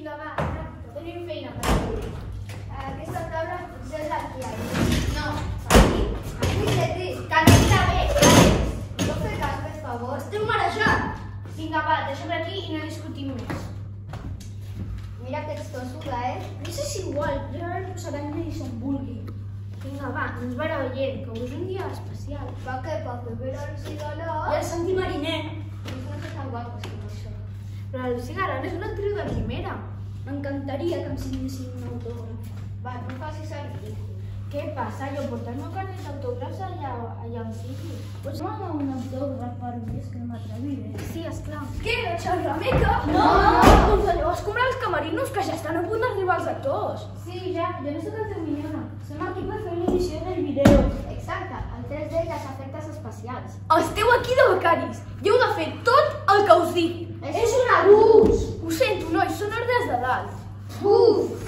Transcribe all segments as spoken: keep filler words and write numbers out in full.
Vinga, va, ràpid, tenim feina per avui. Aquesta taula potser és aquí, aquí. No, aquí. Aquí, Lletri. Que no està bé, Àlex. No fer cas, per favor. Estem marejant. Vinga, va, deixem aquí i no discutim més. Mira que ets tossuda, eh? Això és igual, ja ara no serà ni se'n vulgui. Vinga, va, ens va veient, que avui és un dia especial. Va que poc, però el cigaló... I el Santi Mariner. No sé tan guapos com això. Però el Cigarán és una actriu de primera. M'encantaria que em signessin un autògraf. Va, no facis el ridícul. Què passa? Jo porto el meu carnet d'autògrafs allà, allà on sigui. Pots demanar un autògraf per mi? És que no m'atreviré. Sí, esclar. Què? No ets la Meca? No! Doncs allò vas comprar els camerinos que ja estan a punt d'arribar els actors. Sí, ja, jo no soc el teu minyona. Som aquí per fer l'edició del vídeo. Exacte, el tres D i els efectes especials. Esteu aquí de becaris i heu de fer tot el que us digui. És, és un abús! Ho sento, nois, són ordres de dalt. Buf!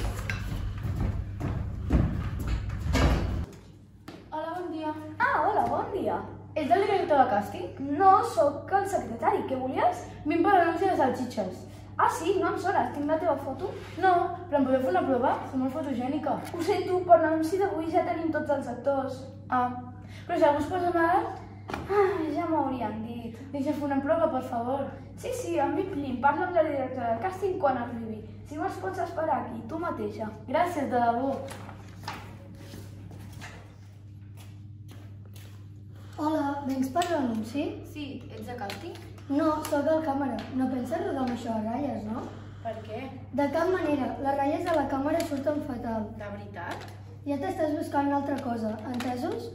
Hola, bon dia. Ah, hola, bon dia. Ets el director de càsting? No, sóc el secretari. Què volies? Vinc per l'anunci de salxitxes. Ah, sí? No em sones. Tinc la teva foto? No, però em podeu fer una prova? Soc molt fotogènica. Ho sento, per l'anunci d'avui ja tenim tots els actors. Ah, però si algú es posa malalt... Ah, ja m'haurien dit. Deixa fer una prova, per favor. Sí, sí, en Viplin. Parla amb la directora del càsting quan arribi. Si no es pots esperar aquí, tu mateixa. Gràcies, de debò. Hola, vens per l'anunci? Sí, ets de càsting? No, sóc el càmera. No penses rodar amb això de ratlles, no? Per què? De cap manera. Les ratlles de la càmera surten fatal. De veritat? Ja t'estàs buscant una altra cosa, entesos?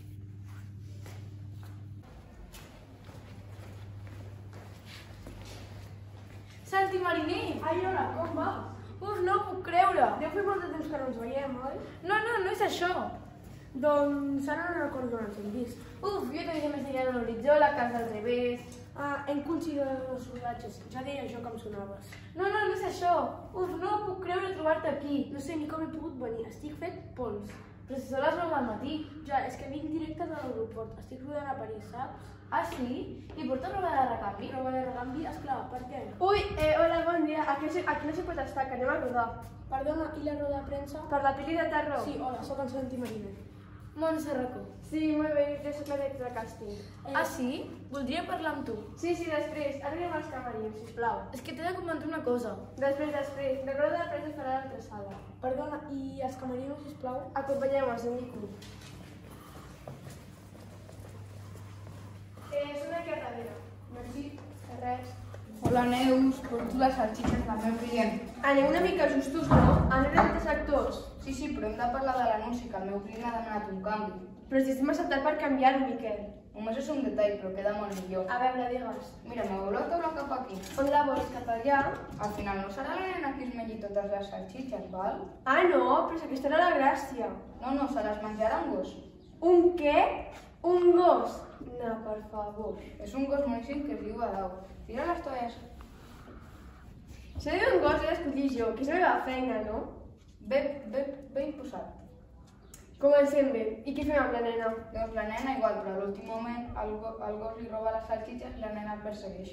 Santi Mariner! Ai, hola, com va? Uf, no puc creure! Deu fer molt de temps que no ens veiem, oi? No, no, no és això! Doncs ara no recordo on ens hem vist. Uf, jo tenia més idea de l'horitzó, la casa al revés... Ah, hem coincidit els rodatges. Ja deia jo que em sonaves. No, no, no és això! Uf, no puc creure trobar-te aquí. No sé ni com he pogut venir. Estic fet pols. Però si són les nou del matí. Ja, és que vinc directe de l'aeroport. Estic rodant a París, saps? Ah, sí? I portes roba de recanvi? Roba de recanvi? Esclar, per què? Ui, eh, hola, bon dia. Aquí, aquí no s'hi pot estar, que anem a rodar. Perdona, i la roda de premsa? Per la peli de terror? Sí, hola, sóc el Santi Mariner. Montse Racó. Sí, molt bé, jo soc la directora de càsting. Eh... Ah, sí? Voldria parlar amb tu. Sí, sí, després. Ara anem als camerins, sisplau. És que t'he de comentar una cosa. Després, després. La roda de premsa es farà a l'altra sala. Perdona, i els camerins, sisplau? Acompanyeu-me, us indico. Eh, són aquí a darrere. Merci, de res. Hola, Neus, porto les salxitxes del meu client. Anem una mica justos, no? Han arribat els actors. Sí, sí, però hem de parlar de l'anunci, que el meu client ha demanat un canvi. Però si estem acceptat per canviar-ho, Miquel. Només és un detall, però queda molt millor. A veure, digues. Mira, moveu la taula cap aquí. On la vols, cap allà? Al final no serà la nena qui es mengi totes les salxitxes, val? Ah, no, però si aquesta era la gràcia. No, no, se les menjarà un gos. Un què? Un gos? No, per favor. És un gos molt xic que es diu Adau. Tira les toalles. Això d'un gos l'he d'escollir jo, que és la meva feina, no? Bé, bé, bé imposat. Comencem bé. I què fem amb la nena? Doncs la nena igual, però a l'últim moment el, go el gos li roba les salxitxes i la nena el persegueix.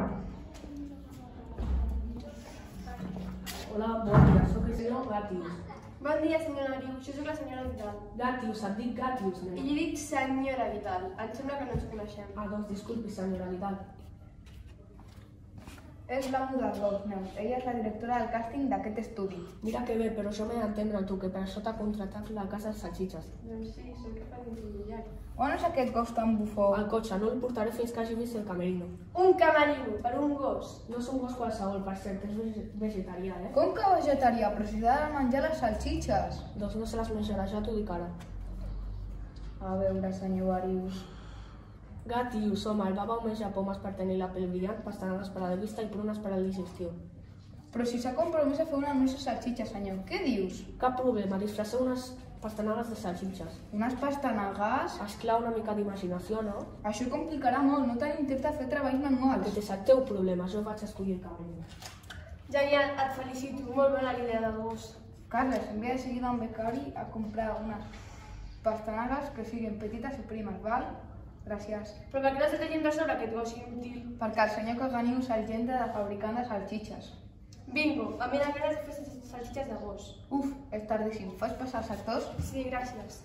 Hola, bon dia, soc el senyor Gatius. Bon dia, senyora Riu. Jo soc la senyora Vital. Gatius, et dic Gatius, I nen. li he dit senyora Vital. Em sembla que no ens coneixem. Ah, doncs disculpi, senyora Vidal. És la Mudarrós, Neus. Ella és la directora del càsting d'aquest estudi. Mira que bé, però això m'he d'entendre tu, que per això t'ha contractat la casa de salxitxes. Doncs sí, soc cap d'intimidar. On és aquest gos tan bufó? Al cotxe, no el portaré fins que hagi vist el camerino. Un camerino per un gos. No és un gos qualsevol, per cert, és vege- vegetarià, eh? Com que vegetarià? Però si ha de menjar les salxitxes. Doncs no se les menjarà, ja t'ho dic ara. A veure, senyor Arius. Gatius, home, el baba més pomes per tenir la pell brillant, pastanagues per a la vista i prunes per a la digestió. Però si s'ha compromès a fer una anunci de salxitxes, senyor, què dius? Cap problema, disfresseu unes pastanagues de salxitxes. Unes pastanagues? Esclar, una mica d'imaginació, no? Això complicarà molt, no tenim temps de fer treballs manuals. Aquest és el teu problema, jo vaig escollir el camerino. Genial, et felicito. Molt bona la idea del gos. Carles, envia de seguida un becari a comprar unes pastanagues que siguin petites i primes, val? Gràcies. Però per què l'has de tenir de sobre aquest gos inútil? Perquè el senyor Caganius és gent de fabricant de salxitxes. Bingo, a mi m'agrada fer salsitxes de gos. Uf, és tardíssim. Fas passar els actors? Sí, gràcies.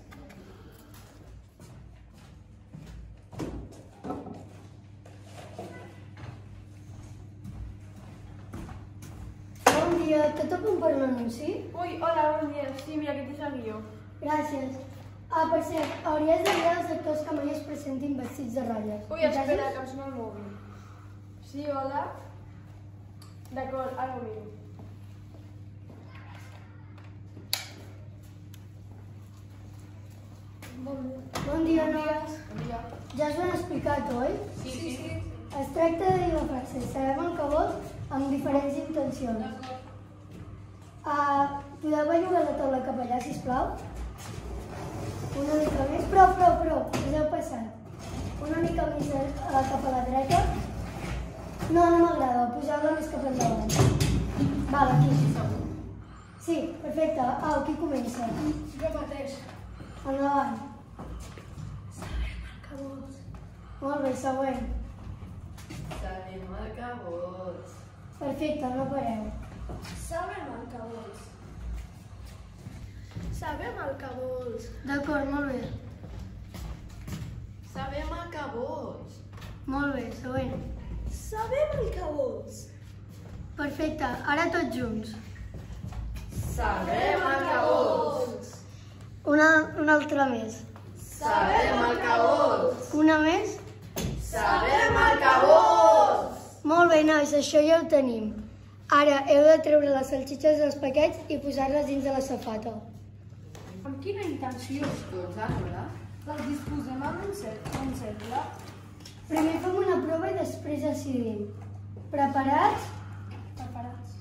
Bon dia, que topen per l'anunci? Ui, hola, bon dia. Sí, mira, que t'he el guió. Gràcies. Ah, per cert, hauries de mirar els actors que mai es presentin vestits de ratlles. Ui, espera, que em sona el mòbil. Sí, hola. D'acord, ara ho miro. Bon dia, noies. Bon dia. Ja us ho han explicat, oi? Sí, sí. sí. Es tracta de dir la frase sabem el que vols amb diferents intencions. Uh, podeu bellugar la taula cap allà, sisplau? Una mica més. Prou, prou, prou. Us heu passat. Una mica més uh, cap a la dreta. No, no m'agrada. Poseu-la més cap endavant. Val, aquí. Sí, perfecte. Au, qui comença? Jo mateix. Endavant. Molt bé, següent. Sabem el que vols. Perfecte, no pareu. Sabem el que vols. Sabem el que vols. D'acord, molt bé. Sabem el que vols. Molt bé, següent. Sabem el que vols. Perfecte, ara tots junts. Sabem el que vols. Una, una altra més. Sabem el que vols. Una més. Sabem el que vols. Molt bé, nois, això ja ho tenim. Ara heu de treure les salsitxes dels paquets i posar-les dins de la safata. Amb quina intenció? Tots a sola. Les disposem amb un cercle. Primer fem una prova i després decidim. Preparats? Preparats.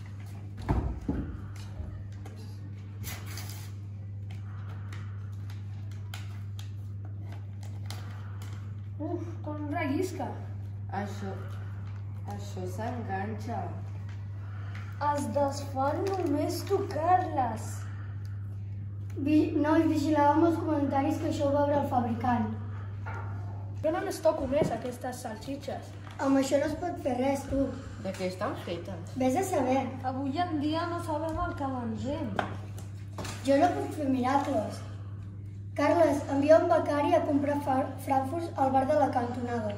Uf, com rellisca. Això... Això s'enganxa. Es desfan només tocar-les. Vi nois, vigilàvem els comentaris que això ho va veure el fabricant. Jo només toco més aquestes salsitxes. Amb això no es pot fer res, tu. De què estan fetes? Vés a saber. Avui en dia no sabem el que mengem. Jo no puc fer miracles. Carles, envia un becari a comprar frankfurts al bar de la cantonada.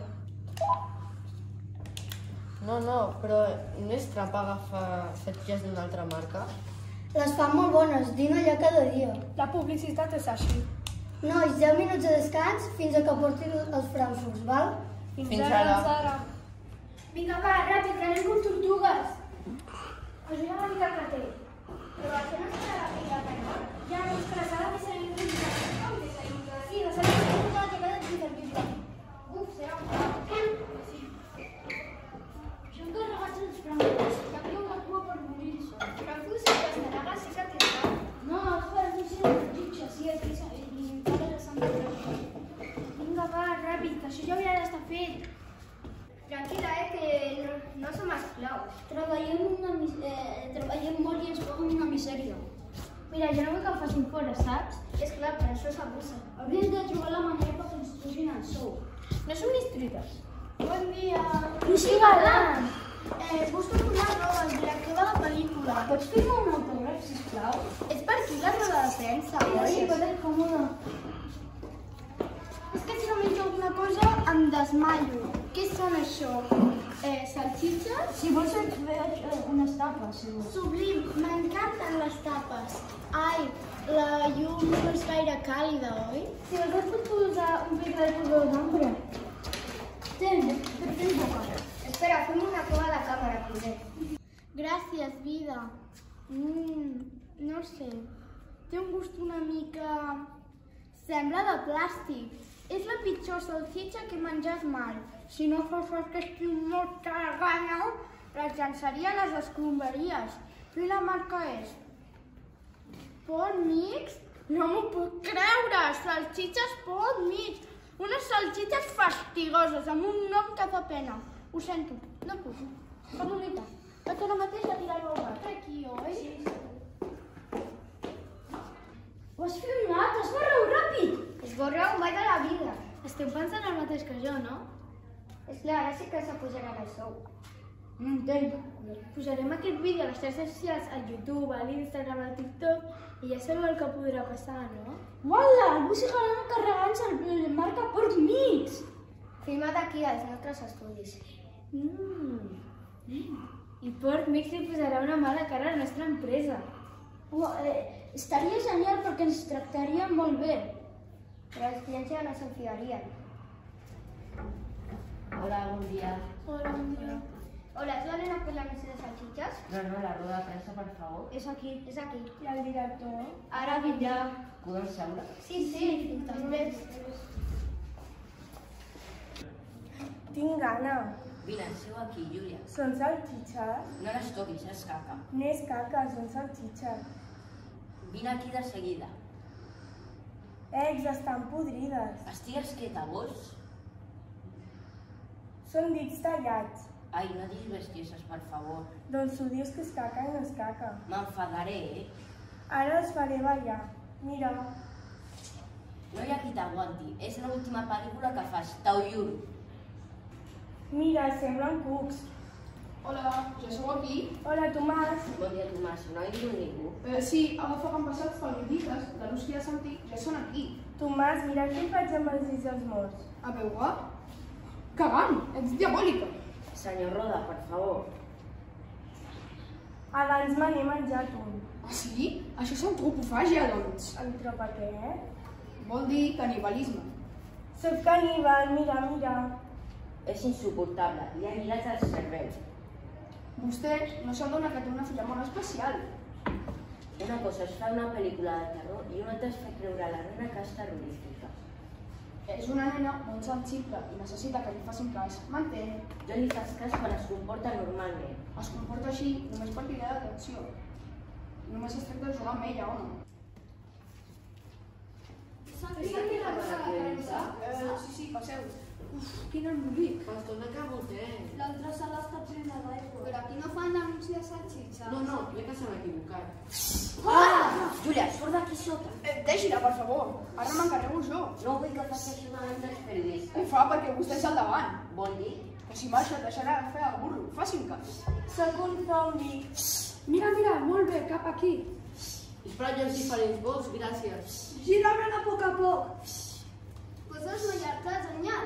No, no, però no és trap agafar salsitxes d'una altra marca? Les fan molt bones, dino allà cada dia. La publicitat és així. Nois, deu minuts de descans fins a que portin els frankfurts, val? Fins ara. Vinga, va, ràpid, que anem com tortugues. Ajuda una mica el cartell. Però això no serà la feina de no? Ja no, és que la sala més s'ha vingut a com que s'ha vingut a sí, la sala més s'ha vingut a que queda inservible. Uf, serà un pau. Sí. Això encarregats els frankfurts. Que havia una cua per morir-se. Frankfurts i pastanagues sí que tindran. No, els frankfurts i les salsitxes, sí, aquí s'ha vingut. Vinga, va, ràpid, que això ja hauria d'estar fet. Tranquil·la, eh, que no, no som esclaus. Treballem, una, mis- eh, treballem molt i ens paguen una misèria. Mira, jo no vull que em facin fora, saps? És clar, per això s'abusa. Hauries de trobar la manera perquè ens pugin el sou. No som listrites. Bon dia. Lucy Galán. Eh, busco una roba, el director de la pel·lícula. Pots firmar un autògraf, sisplau? És per aquí la roda de premsa, oi? Sí, pot còmode. És que si no menjo alguna cosa em desmaio. Què són això? Eh, salsitxes? Si vols et veig eh, unes tapes, si vols. Sublim, m'encanten les tapes. Ai, la llum no és gaire càlida, oi? Si vols et pots posar un pic de color d'ombra. Tens, tens boca. Espera, fem una prova de càmera, primer. Gràcies, vida. Mmm, no sé. Té un gust una mica... Sembla de plàstic. És la pitjor salsitxa que he menjat mai. Si no fos perquè estic molta gana, les llançaria a les escombraries. I la marca és... Pot Mix? No m'ho puc creure! Salsitxes Pot Mix! Unes salsitxes fastigoses, amb un nom que fa pena. Ho sento, no puc. Que bonita. Vaig ara mateix a tirar-ho al bar. Aquí, oi? Sí. Ho has filmat? Esborra-ho ràpid! Esborra-ho mai de la vida. Esteu pensant el mateix que jo, no? És clar, ara sí que s'apujarà el sou. No entenc. Posarem aquest vídeo a les xarxes socials, al YouTube, a l'Instagram, al TikTok i ja sabeu el que podrà passar, no? Uala, algú s'hi farà encarregant-se el marca Pork Mix. Filmat aquí als nostres estudis. Mm. I Pork Mix li posarà una mala cara a la nostra empresa. Ua, eh, estaria genial perquè ens tractaria molt bé. Però els clients ja no se'n fiarien. Hola, bon dia. Hola, bon dia. Hola, ¿es la nena con la mesa de salchichas? No, no, la rueda de premsa, per favor. És aquí, és aquí. I el director? Ara vindrà. Podem seure? Sí, sí, després. Tinc gana. Vine, seu aquí, Júlia. Són salxitxes? No les toquis, és caca. No és caca, són salxitxes. Vine aquí de seguida. Ex, estan podrides. Estigues quieta, vols? Són dits tallats. Ai, no diguis bestieses, per favor. Doncs ho dius que és caca i no és caca. M'enfadaré, eh? Ara els faré ballar. Mira. No hi ha qui t'aguanti. És l'última pel·lícula que fas, t'ho juro. Mira, semblen cucs. Hola, ja sou aquí? Hola, Tomàs. Bon dia, Tomàs. No hi diu ningú. Eh, sí, agafa que han passat periodistes, de l'ús que ja sentit, ja són aquí. Tomàs, mira què faig amb els dits dels morts. A veure? Cagant, ets diabòlica. Senyor Roda, per favor. Abans me n'he menjat un. Ah, sí? Això és antropofàgia, doncs. Antropa què, eh? Vol dir canibalisme. Soc caníbal, mira, mira. És insuportable. Li ha mirat el cervell. Vostès no s'adona que té una filla molt especial. Una cosa és fer una pel·lícula de terror i una altra és fer creure a la nena que és terrorífica. És una nena molt sensible i necessita que li facin cas. M'entén? Jo li faig cas quan es comporta normalment. Es comporta així només per cridar l'atenció. Només es tracta de jugar amb ella, o no? És aquí la cosa de la premsa? Eh, sí, sí, passeu. Uf, quin embolic. Perdona que votem. L'altra sala està plena d'aigua. Però aquí no fan l'anunci de salchicha. No, no, crec que s'han equivocat. Ah! Júlia, surt d'aquí sota. Eh, deixi-la, per favor. Ara m'encarrego jo. No vull que faci això davant dels periodistes. Ho fa perquè vostè és al davant. Vol dir? Que si marxa et deixarà de fer el burro. Facin cas. Soc un zombi. Mira, mira, molt bé, cap aquí. Sisplau, els diferents vols, gràcies. Gira-la a poc a poc. Poses una llarga senyal.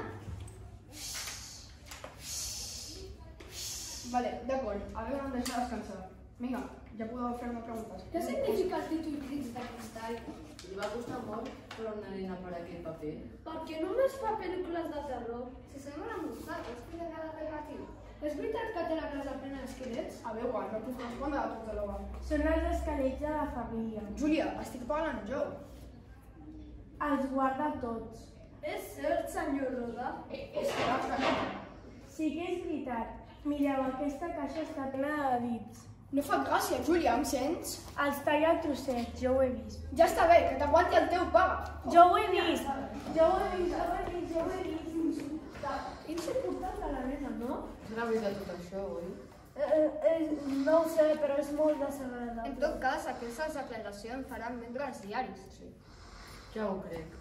Vale, d'acord. Ara em deixa descansar. Vinga, ja podeu fer-me preguntes. Què significa el títol Crits de Cristall? Li va costar molt per una nena per aquest paper. Per què només fa pel·lícules de terror? Si sembla una moscada, és que de negatiu. És veritat que té la casa plena d'esquelets? A veure, no puc respondre a tota l'hora. Són els esquelets de la família. Júlia, estic parlant jo. Els guarda tots. És cert, senyor Roda? Eh, és que no. Sí que és veritat. Mireu, aquesta caixa està plena de dits. No fa gràcia, Júlia, em sents? Els talla a trossets, jo ho he vist. Ja està bé, que t'aguanti el teu pare. Jo ho he vist! Jo ho he vist, jo ho he vist, jo ho he vist. Insuportable la nena, no? És la veritat tot això, oi? Eh, eh, no ho sé, però és molt desagradable. En tot cas, aquestes declaracions faran vendre als diaris. Sí. Ja ho crec.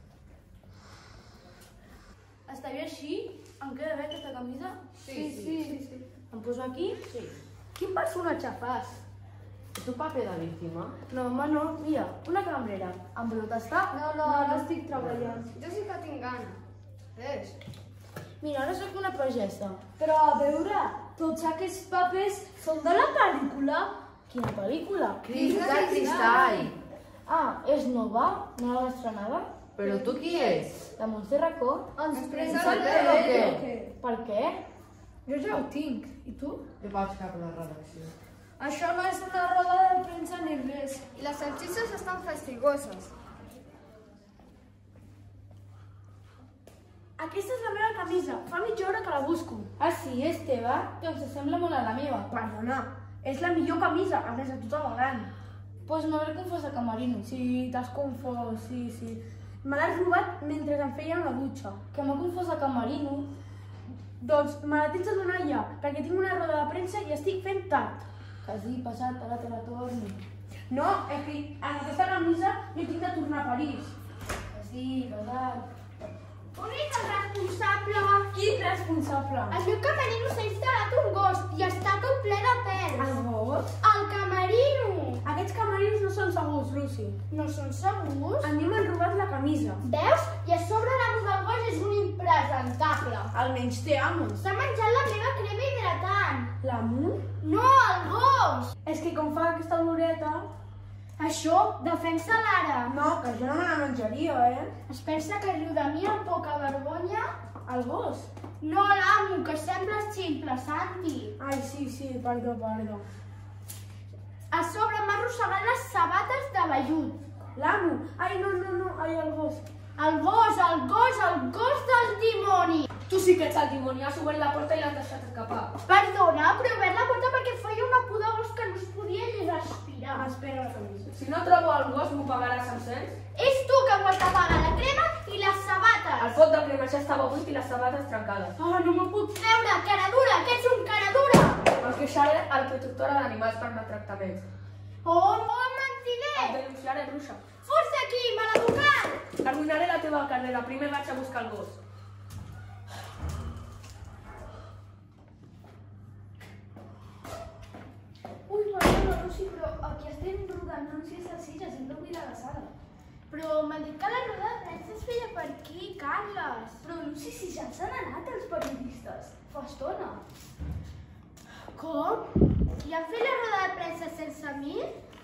Està bé així? Em queda bé aquesta camisa? Sí, sí. sí. Em poso aquí? Sí. Quin personatge fas? És un paper de víctima? No, home, no. Mira, una cambrera. Em brut està? No, no, no, no estic treballant. Jo sí que tinc gana. Ves. Mira, ara sóc una pagesa. Però a veure, tots aquests papers són de la pel·lícula. Quina pel·lícula? Crits de Cristall! Ah, és nova? No l'ha estrenada? Però tu qui és? La Montse Racó? Ens Sap què o què? Per què? Jo ja ho tinc. I tu? Jo vaig cap a la redacció. Això no és una roda de premsa ni res. I les salsitxes estan fastigoses. Aquesta és la meva camisa. Fa mitja hora que la busco. Ah, sí? És teva? Doncs sembla molt a la meva. Perdona. És la millor camisa, a més de tota la gran. Doncs pues m'haver confós a Camarino. Sí, t'has confós, sí, sí. Me l'has robat mentre em feia una dutxa. Que m'ha confós a Camarino? Doncs me la tens de donar ja, perquè tinc una roda de premsa i estic fent tard. Que sí, passat, ara te la torni. No, és que en aquesta camisa jo tinc de tornar a París. Que sí, passat. On és el responsable? Quin responsable? El meu camerino s'ha instal·lat un gos i està tot ple de pèls. El gos? El camerino! Aquests camerinos no són segurs, Lucy. No són segurs? A mi m'han robat la camisa. Veus? I a sobre l'amo del gos és un impresentable. Almenys té amo. S'ha menjat la meva crema hidratant. L'amo? No, el gos! És que com fa aquesta oloreta... Això, defensa l'ara. No, que jo no me la menjaria, eh? Es pensa que riu de mi amb poca vergonya? El gos? No, l'amo, que sembles ximple, Santi. Ai, sí, sí, perdó, perdó. A sobre m'ha arrossegat les sabates de vellut. L'amo? Ai, no, no, no, ai, el gos. El gos, el gos, el gos del dimoni. Tu sí que ets el dimoni, has obert la porta i l'has deixat escapar. Perdona, però he obert la porta perquè feia una por de gos que no es podia ni respirar. Espera la camisa. Si no trobo el gos, m'ho pagaràs amb cents? És tu que m'ho has de pagar, la crema i les sabates. El pot de crema ja estava buit i les sabates trencades. Oh, no m'ho puc creure, cara dura, que ets un cara dura. Els queixaré a la protectora d'animals per maltractaments. Oh, no, mentider. Et denunciaré, bruixa. Fos d'aquí, maleducat. Arruïnaré la teva carrera, primer vaig a buscar el gos. Ui, perdona, Lucy, però aquí estem rodant anuncis de Sitges, hem d'obrir la sala. Però m'han dit que la roda de premsa es feia per aquí, Carles. Però, Lucy, si ja s'han anat els periodistes. Fa estona. Com? I han fet la roda de premsa sense mi?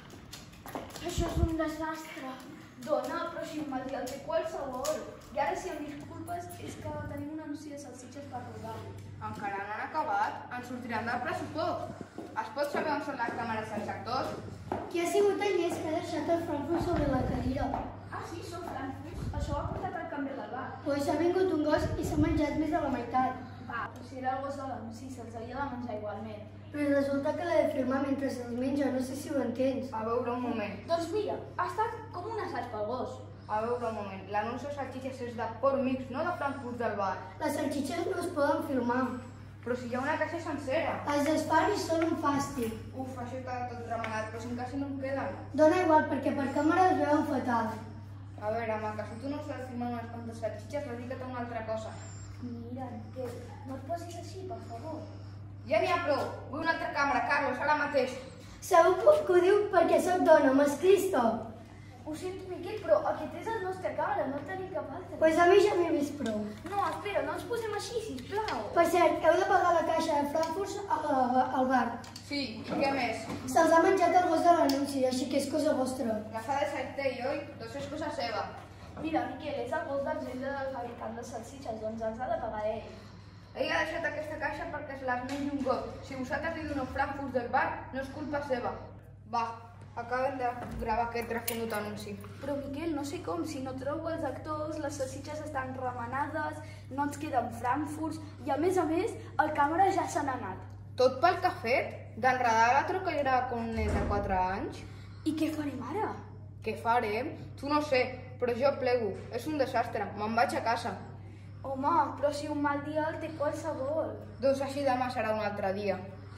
Això és un desastre. Dona, però si me'l dia el té qualsevol. I ara, si em disculpes, és que tenim un anunci de salsitxes per rodar. Encara no han acabat, ens sortiran del pressupost. Es pot saber on són les càmeres dels actors? Qui ha sigut el llest que ha deixat el Frankfurt sobre la cadira? Ah, sí, són Frankfurts. Això ho ha portat al canvi del bar. Pues ha vingut un gos i s'ha menjat més de la meitat. Va, però si era el gos de l'anunci, se'ls havia de menjar igualment. Però resulta que l'he de filmar mentre se'ls menja, no sé si ho entens. A veure un moment, Doncs mira, ha estat com un assaig pel gos. a veure un moment. L'anunci de salsitxes és de Port Mix, no de Frankfurt del bar. Les salsitxes no es poden filmar. Però si hi ha una caixa sencera. Els esparis són un fàstic. Uf, això està tot remenat, però si en quasi no em queden. Dona igual, perquè per càmera es veuen fatal. A veure, maca, si tu no saps filmar unes quantes salsitxes, dedica't a una altra cosa. Mira, que no et posis així, per favor. Ja n'hi ha prou. Vull una altra càmera, Carlos, ara mateix. Segur que ho diu perquè sóc dona, m'escristo. Ho sento, Miquel, però aquest és el nostre càmera, no tenim cap altre. Pues a mi ja m'he vist prou. No, espera, no ens posem així, sisplau. Per cert, heu de pagar la caixa de Frankfurt al, al bar. Sí, i què més? Se'ls ha menjat el gos de l'anunci, així que és cosa vostra. La fa de Saitei, oi? Doncs és cosa seva. Mira, Miquel, és el gos d'argent del fabricant de salsitxes, doncs ens ha de pagar ell. Ell ha deixat aquesta caixa perquè se les mengi un gos. Si vosaltres li doneu Frankfurt del bar, no és culpa seva. Va, acaben de gravar aquest refonut anunci. Però, Miquel, no sé com, si no trobo els actors, les salsitxes estan remenades, no ens queden Frankfurts, i a més a més, el càmera ja se n'ha anat. Tot pel que ha fet? D'enredar la trocallera com un nen de quatre anys? I què farem ara? Què farem? Tu no sé, però jo plego. És un desastre, me'n vaig a casa. Home, però si un mal dia el té qualsevol. Doncs així demà serà un altre dia.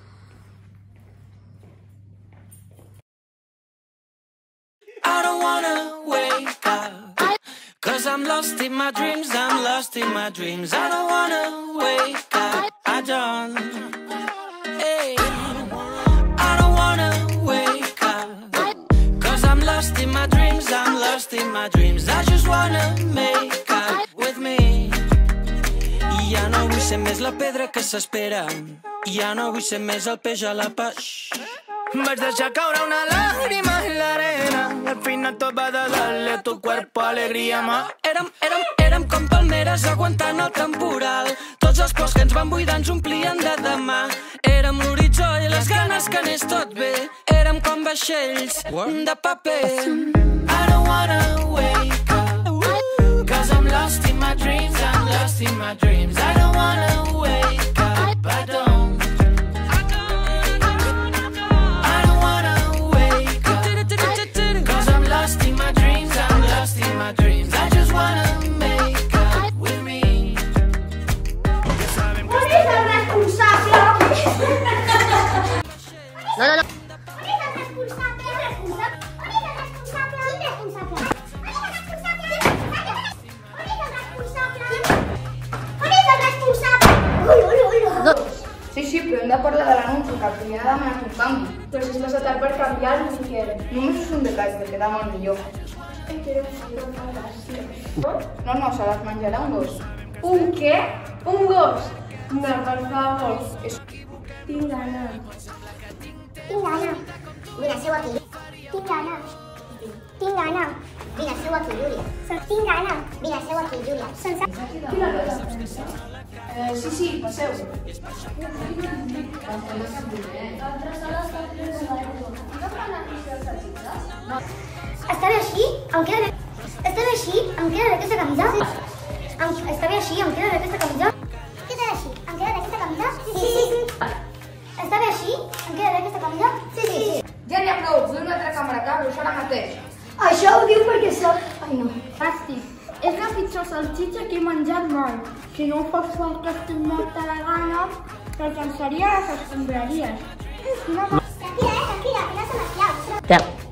I don't wanna wake up, cause I'm lost in my dreams, I'm lost in my dreams. I don't wanna wake up, I don't, hey. I don't wanna wake up, cause I'm lost in my dreams, I'm lost in my dreams. I just wanna make up with me. I ja no vull ser més la pedra que s'espera, ja no vull ser més el peix a la peix. Vaig deixar caure una lágrima en la arena, al final tot va de darle a tu cuerpo alegría, ma. Érem, érem, érem com palmeres aguantant el temporal, tots els plors que ens van buidar ens omplien de demà. Érem l'horitzó i les ganes que anés tot bé, érem com vaixells de paper. I don't wanna wake up, cause I'm lost in my dreams, I'm lost in my dreams. I don't wanna wake up, I don't. My dreams, I just wanna make up with me. On és el responsable? No, no, no. On és el responsable? El responsable? On és el responsable? El responsable? On és el responsable? perquè ja ha demanat un canvi. Però si és massa tard per canviar-ho, Miquel. Només és un detall que queda molt millor. Em quedo una gràcia. No, no, se les menjarà un gos. Un què? Un gos? No, per favor. És... Tinc gana. Tinc gana. Vine, seu aquí. Tinc gana. Tinc gana. Vine, seu aquí, Júlia. Tinc gana. Vine, seu aquí, Júlia. Sense... Quina cosa? Eh, sí, sí, passeu. Està bé així? Em queda bé... Està bé així? Em queda bé aquesta camisa? Em... Està bé així? Em queda bé aquesta camisa? Què està bé així? Em queda bé aquesta camisa? Sí, sí, sí. Està bé així? Em queda bé aquesta camisa? Sí, sí, sí. Ja n'hi ha prou, vull una altra càmera, Carlos, ara mateix. Això ho diu perquè sap... Ai, no. Fàstic. És la pitjor salsitxa que he menjat mai. Si no fos perquè estic morta de gana, te'l llançaria a les escombraries. Tranquil·la, eh? Tranquil·la, que no som esclaus. Te-